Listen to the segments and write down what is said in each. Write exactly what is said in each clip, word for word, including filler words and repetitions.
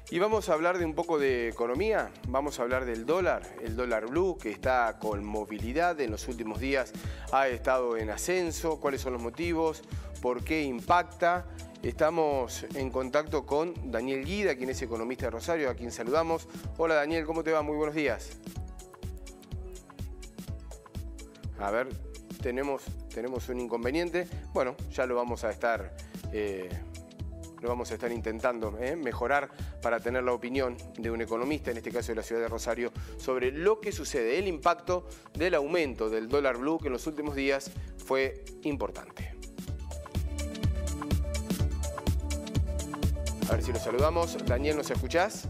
Y vamos a hablar de un poco de economía, vamos a hablar del dólar, el dólar blue que está con movilidad, en los últimos días ha estado en ascenso, cuáles son los motivos, por qué impacta. Estamos en contacto con Daniel Guida, quien es economista de Rosario, a quien saludamos. Hola Daniel, ¿cómo te va? Muy buenos días. A ver, tenemos, tenemos un inconveniente. Bueno, ya lo vamos a estar... Eh, Lo vamos a estar intentando ¿eh? mejorar para tener la opinión de un economista, en este caso de la ciudad de Rosario, sobre lo que sucede, el impacto del aumento del dólar blue, que en los últimos días fue importante. A ver si lo saludamos. Daniel, ¿nos escuchás?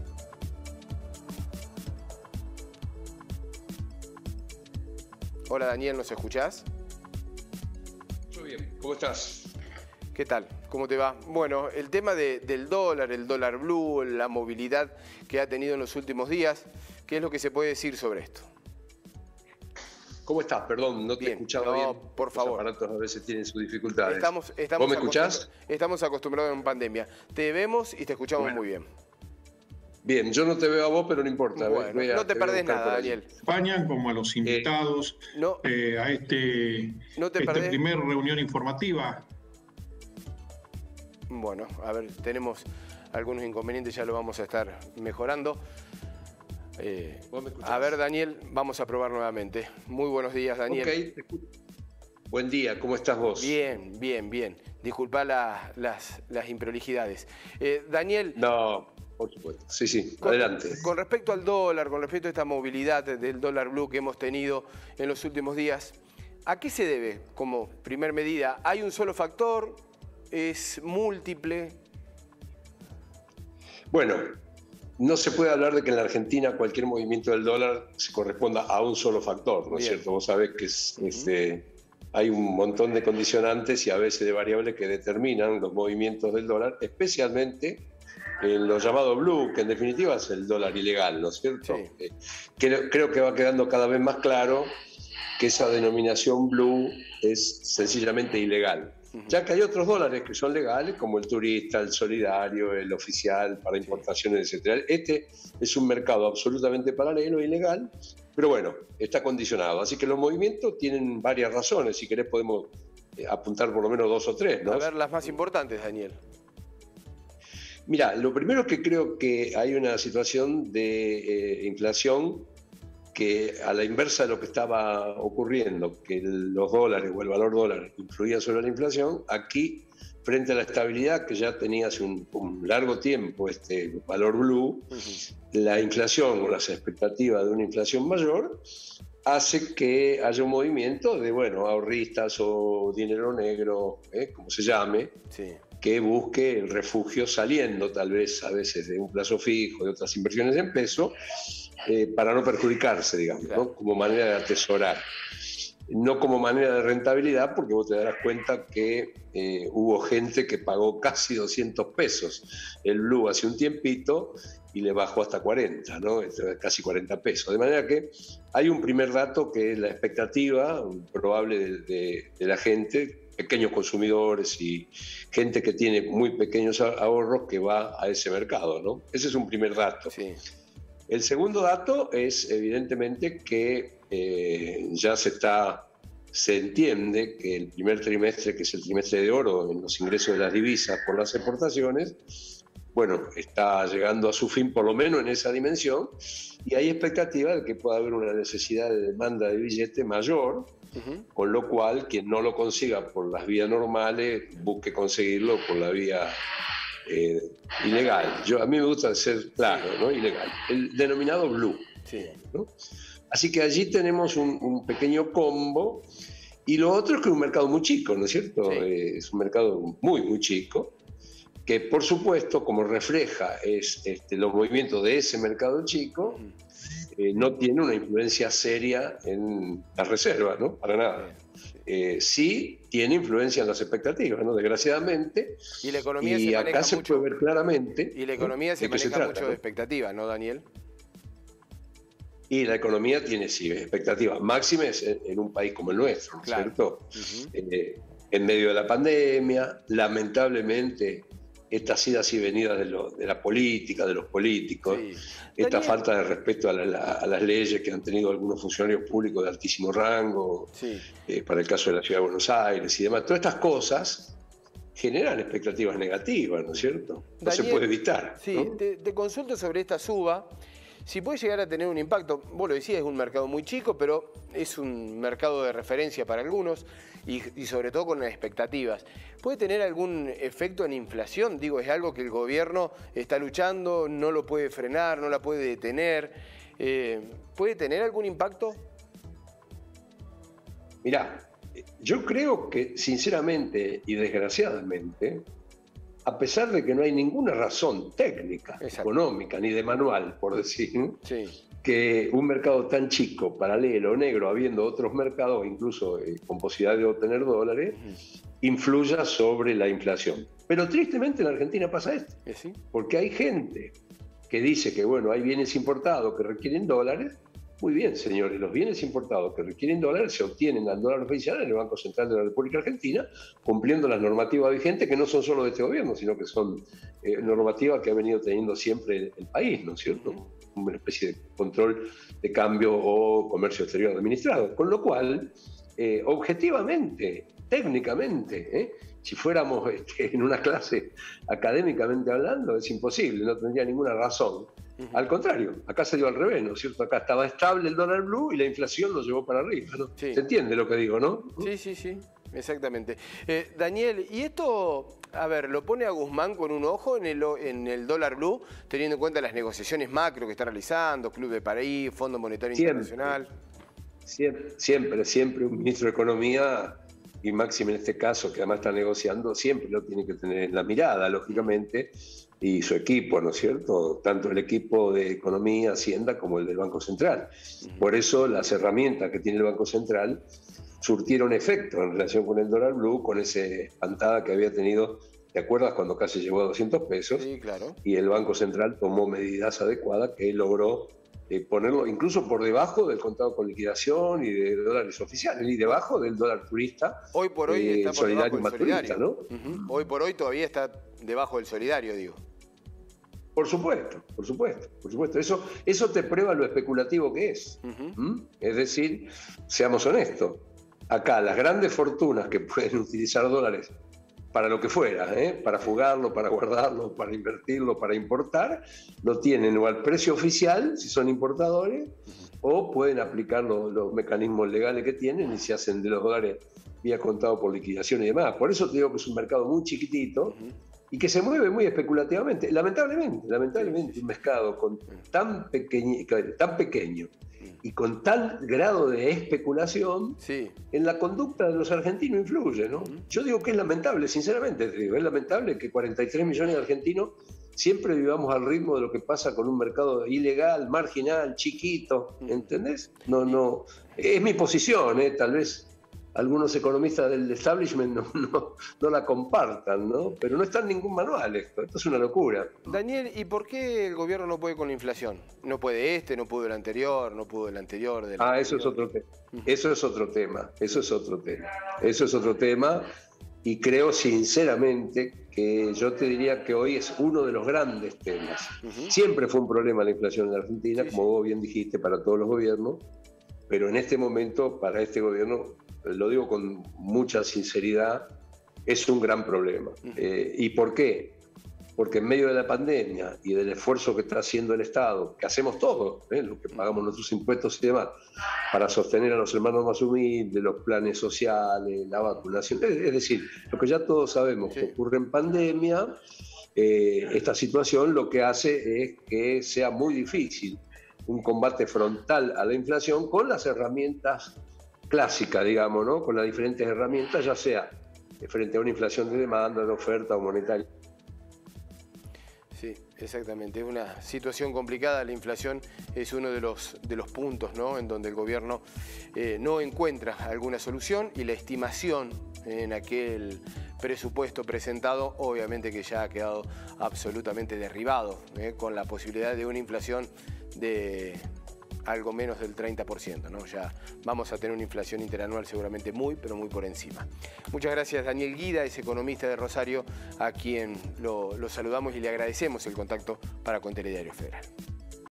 Hola Daniel, ¿nos escuchás? Muy bien, ¿cómo estás? ¿Qué tal? ¿Cómo te va? Bueno, el tema de, del dólar, el dólar blue, la movilidad que ha tenido en los últimos días, ¿qué es lo que se puede decir sobre esto? ¿Cómo estás? Perdón, no te Bien, he escuchado no, bien. por favor. Los aparatos a veces tienen sus dificultades. Estamos, estamos ¿Vos me escuchás? Estamos acostumbrados en pandemia. Te vemos y te escuchamos bueno. muy bien. Bien, yo no te veo a vos, pero no importa. Bueno, voy a, no te, te perdés nada, Daniel. España, como a los invitados eh, no, eh, a este, no te esta primera reunión informativa. Bueno, a ver, tenemos algunos inconvenientes, ya lo vamos a estar mejorando. Eh, a ver, Daniel, vamos a probar nuevamente. Muy buenos días, Daniel. Ok, buen día, ¿cómo estás vos? Bien, bien, bien. Disculpa la, las, las improlijidades. Eh, Daniel... No, por supuesto. Sí, sí, con, adelante. Con respecto al dólar, con respecto a esta movilidad del dólar blue que hemos tenido en los últimos días, ¿a qué se debe como primer medida? ¿Hay un solo factor? ¿Es múltiple? Bueno, no se puede hablar de que en la Argentina cualquier movimiento del dólar se corresponda a un solo factor, ¿no es cierto? Vos sabés que es, uh-huh. este, hay un montón de condicionantes y a veces de variables que determinan los movimientos del dólar, especialmente en lo llamado blue, que en definitiva es el dólar ilegal, ¿no es cierto? Sí. Eh, creo, creo que va quedando cada vez más claro que esa denominación blue es sencillamente ilegal. Ya que hay otros dólares que son legales, como el turista, el solidario, el oficial para importaciones, etcétera. Este es un mercado absolutamente paralelo, ilegal, pero bueno, está condicionado. Así que los movimientos tienen varias razones. Si querés podemos apuntar por lo menos dos o tres, ¿no? A ver, las más importantes, Daniel. Mira, lo primero es que creo que hay una situación de eh, inflación que a la inversa de lo que estaba ocurriendo, que los dólares o el valor dólar influía sobre la inflación, aquí, frente a la estabilidad que ya tenía hace un, un largo tiempo este valor blue, uh-huh. la inflación o las expectativas de una inflación mayor hace que haya un movimiento de, bueno, ahorristas o dinero negro, ¿eh? como se llame, sí. que busque el refugio saliendo tal vez a veces de un plazo fijo, de otras inversiones en peso, Eh, para no perjudicarse, digamos, claro. ¿no? como manera de atesorar. No como manera de rentabilidad, porque vos te darás cuenta que eh, hubo gente que pagó casi doscientos pesos el blue hace un tiempito y le bajó hasta cuarenta, ¿no? Casi cuarenta pesos. De manera que hay un primer dato que es la expectativa probable de, de, de la gente, pequeños consumidores y gente que tiene muy pequeños ahorros que va a ese mercado, ¿no? Ese es un primer dato. Sí. El segundo dato es evidentemente que eh, ya se está, se entiende que el primer trimestre, que es el trimestre de oro en los ingresos de las divisas por las exportaciones, bueno, está llegando a su fin por lo menos en esa dimensión y hay expectativa de que pueda haber una necesidad de demanda de billete mayor, uh-huh. con lo cual quien no lo consiga por las vías normales busque conseguirlo por la vía Eh, ilegal. Yo, a mí me gusta ser claro, ¿no? Ilegal. El denominado blue. Sí. ¿no? Así que allí tenemos un, un pequeño combo. Y lo otro es que es un mercado muy chico, ¿no es cierto? Sí. Eh, es un mercado muy, muy chico, que por supuesto, como refleja es, este, los movimientos de ese mercado chico, eh, no tiene una influencia seria en la reserva, ¿no? Para nada. Eh, sí tiene influencia en las expectativas, ¿no? Desgraciadamente. Y la economía y se acá se mucho, puede ver claramente. Y la economía ¿no? se maneja se trata, mucho ¿no? de expectativas, ¿no, Daniel? Y la economía tiene, sí, expectativas máximas en, en un país como el nuestro, ¿no es claro. cierto? Uh-huh. eh, en medio de la pandemia, lamentablemente estas idas y venidas de, lo, de la política, de los políticos, Sí. esta Daniel, falta de respeto a, la, a las leyes que han tenido algunos funcionarios públicos de altísimo rango, sí. eh, para el caso de la Ciudad de Buenos Aires y demás. Todas estas cosas generan expectativas negativas, ¿no es cierto? No Daniel, se puede evitar. Sí, ¿no? te, te consulto sobre esta suba. Si puede llegar a tener un impacto, vos lo decías, es un mercado muy chico, pero es un mercado de referencia para algunos y, y sobre todo con las expectativas. ¿Puede tener algún efecto en inflación? Digo, es algo que el gobierno está luchando, no lo puede frenar, no la puede detener. Eh, ¿Puede tener algún impacto? Mirá, yo creo que sinceramente y desgraciadamente, a pesar de que no hay ninguna razón técnica, Exacto. económica, ni de manual, por decir, Sí. que un mercado tan chico, paralelo, negro, habiendo otros mercados, incluso eh, con posibilidad de obtener dólares, uh-huh. influya sobre la inflación. Pero tristemente en Argentina pasa esto, ¿Sí? porque hay gente que dice que, bueno, hay bienes importados que requieren dólares. Muy bien, señores, los bienes importados que requieren dólares se obtienen al dólar oficial en el Banco Central de la República Argentina, cumpliendo las normativas vigentes, que no son solo de este gobierno, sino que son eh, normativas que ha venido teniendo siempre el, el país, ¿no es cierto? Uh-huh. Una especie de control de cambio o comercio exterior administrado. Con lo cual, eh, objetivamente, técnicamente, ¿eh? si fuéramos este, en una clase académicamente hablando, es imposible, no tendría ninguna razón. Uh-huh. Al contrario, acá se dio al revés, ¿no es cierto? Acá estaba estable el dólar blue y la inflación lo llevó para arriba, ¿no? Sí. ¿Se entiende lo que digo, no? Sí, sí, sí, exactamente. Eh, Daniel, ¿y esto, a ver, lo pone a Guzmán con un ojo en el, en el dólar blue, teniendo en cuenta las negociaciones macro que está realizando, Club de París, Fondo Monetario siempre, Internacional? Siempre, siempre, siempre un ministro de Economía, y máximo en este caso, que además está negociando, siempre lo tiene que tener en la mirada, lógicamente, y su equipo, ¿no es cierto? Tanto el equipo de Economía, Hacienda, como el del Banco Central. Por eso las herramientas que tiene el Banco Central surtieron efecto en relación con el dólar blue, con esa espantada que había tenido, ¿te acuerdas? Cuando casi llegó a doscientos pesos. Sí, claro. Y el Banco Central tomó medidas adecuadas que logró eh, ponerlo incluso por debajo del contado con liquidación y de dólares oficiales, y debajo del dólar turista. Hoy por hoy eh, está por solidario debajo del solidario. Turista, ¿no? Uh-huh. Hoy por hoy todavía está debajo del solidario, digo. Por supuesto, por supuesto, por supuesto. Eso, eso te prueba lo especulativo que es. Uh-huh. ¿Mm? Es decir, seamos honestos, acá las grandes fortunas que pueden utilizar dólares para lo que fuera, ¿eh? para fugarlo, para guardarlo, para invertirlo, para importar, lo tienen o al precio oficial, si son importadores, o pueden aplicar los, los mecanismos legales que tienen y se hacen de los dólares vía contado por liquidación y demás. Por eso te digo que es un mercado muy chiquitito, uh-huh. y que se mueve muy especulativamente. Lamentablemente, lamentablemente, un mercado con tan, pequeño, tan pequeño y con tal grado de especulación, sí. en la conducta de los argentinos influye, ¿no? Uh-huh. Yo digo que es lamentable, sinceramente, te digo, es lamentable que cuarenta y tres millones de argentinos siempre vivamos al ritmo de lo que pasa con un mercado ilegal, marginal, chiquito, ¿entendés? No, no, es mi posición, ¿eh? Tal vez algunos economistas del establishment no, no, no la compartan, ¿no? Pero no está en ningún manual esto, esto es una locura. Daniel, ¿y por qué el gobierno no puede con la inflación? No puede este, no pudo el anterior, no pudo el anterior. Del ah, anterior. eso es otro tema, eso es otro tema, eso es otro tema, eso es otro tema, y creo sinceramente que yo te diría que hoy es uno de los grandes temas. Uh-huh. Siempre fue un problema la inflación en la Argentina, sí, como sí. vos bien dijiste, para todos los gobiernos, pero en este momento, para este gobierno, lo digo con mucha sinceridad, es un gran problema. Uh-huh. Eh, ¿Y por qué? Porque en medio de la pandemia y del esfuerzo que está haciendo el Estado, que hacemos todos, ¿eh? los que pagamos nuestros impuestos y demás, para sostener a los hermanos más humildes, los planes sociales, la vacunación, es, es decir, lo que ya todos sabemos sí. que ocurre en pandemia, eh, esta situación lo que hace es que sea muy difícil un combate frontal a la inflación con las herramientas clásica, digamos, ¿no? Con las diferentes herramientas, ya sea frente a una inflación de demanda, de oferta o monetaria. Sí, exactamente. Es una situación complicada. La inflación es uno de los, de los puntos, ¿no? en donde el gobierno eh, no encuentra alguna solución, y la estimación en aquel presupuesto presentado, obviamente que ya ha quedado absolutamente derribado, ¿eh? con la posibilidad de una inflación de algo menos del treinta por ciento, ¿no? Ya vamos a tener una inflación interanual seguramente muy, pero muy por encima. Muchas gracias, Daniel Guida, es economista de Rosario, a quien lo, lo saludamos y le agradecemos el contacto para con Telediario Federal.